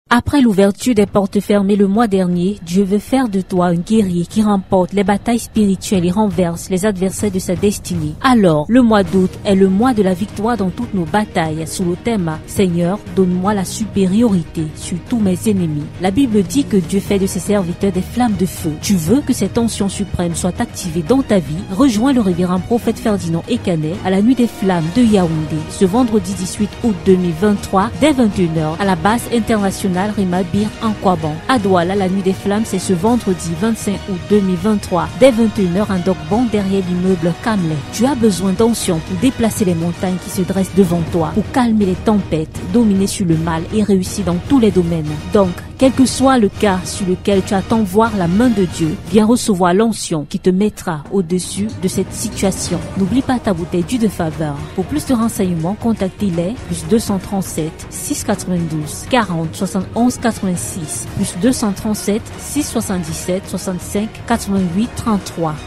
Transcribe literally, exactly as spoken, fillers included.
Après l'ouverture des portes fermées le mois dernier, Dieu veut faire de toi un guerrier qui remporte les batailles spirituelles et renverse les adversaires de sa destinée. Alors, le mois d'août est le mois de la victoire dans toutes nos batailles, sous le thème « Seigneur, donne-moi la supériorité sur tous mes ennemis ». La Bible dit que Dieu fait de ses serviteurs des flammes de feu. Tu veux que cette onction suprême soit activée dans ta vie? Rejoins le révérend prophète Ferdinand Ekanet à la nuit des flammes de Yaoundé, ce vendredi dix-huit août deux mille vingt-trois, dès vingt et une heures, à la base internationale Rima Bir en Kwaban. À Douala, la nuit des flammes, c'est ce vendredi vingt-cinq août deux mille vingt-trois, dès vingt et une heures, un Dokban derrière l'immeuble Kamlet. Tu as besoin d'onction pour déplacer les montagnes qui se dressent devant toi, pour calmer les tempêtes, dominer sur le mal et réussir dans tous les domaines. Donc, quel que soit le cas sur lequel tu attends voir la main de Dieu, viens recevoir l'onction qui te mettra au-dessus de cette situation. N'oublie pas ta bouteille d'huile de faveur. Pour plus de renseignements, contactez-les plus deux cent trente-sept six cent quatre-vingt-douze quarante soixante-onze quatre-vingt-six plus deux cent trente-sept six cent soixante-dix-sept soixante-cinq quatre-vingt-huit trente-trois.